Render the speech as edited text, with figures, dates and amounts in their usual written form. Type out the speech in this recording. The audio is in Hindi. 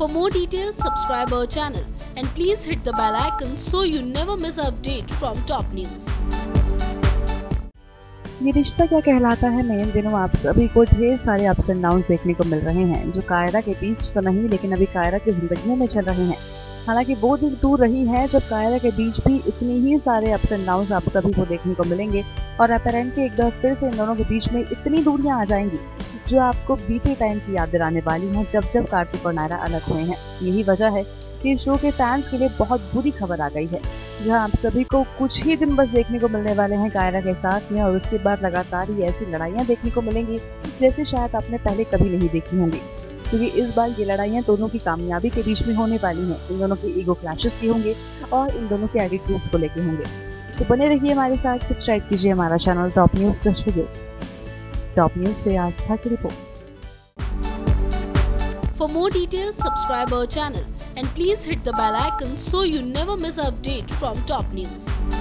For more details, subscribe our channel and please hit the bell icon so you never miss an update from top news. ये रिश्ता क्या कहलाता है में इन दिनों आप सभी को ढेर सारे अप्स एंड डाउन देखने को मिल रहे हैं, जो कायरा के बीच तो नहीं लेकिन अभी कायरा की जिंदगियों में चल रहे हैं। हालांकि वो दिन दूर रही है जब कायरा के बीच भी इतनी ही सारे अप्स एंड डाउन आप सभी को देखने को मिलेंगे और अपेरेंटली एक बार फिर से इन दोनों के बीच में इतनी दूरियां आ जाएंगी जो आपको बीते टाइम की याद दिलाने वाली हैं जब जब कार्तिक और नायरा अलग हुए हैं। यही वजह है कि शो के फैंस के लिए बहुत बुरी खबर आ गई है, जहां आप सभी को कुछ ही दिन बस देखने को मिलने वाले हैं कायरा के साथ में और उसके बाद लगातार ही ऐसी लड़ाइयां देखने को मिलेंगी जैसे शायद आपने पहले कभी नहीं देखी होंगी। क्योंकि इस बार ये लड़ाइयां दोनों की कामयाबी के बीच में होने वाली हैं। इन दोनों के ईगो क्लैशेस की होंगे और इन दोनों के एटीट्यूड्स को लेके होंगे। तो बने रहिए हमारे साथ, सब्सक्राइब कीजिए हमारा channel top news just for you. Top news से आस्था की रिपोर्ट। For more details, subscribe our channel and please hit the bell icon so you never miss an update from top news.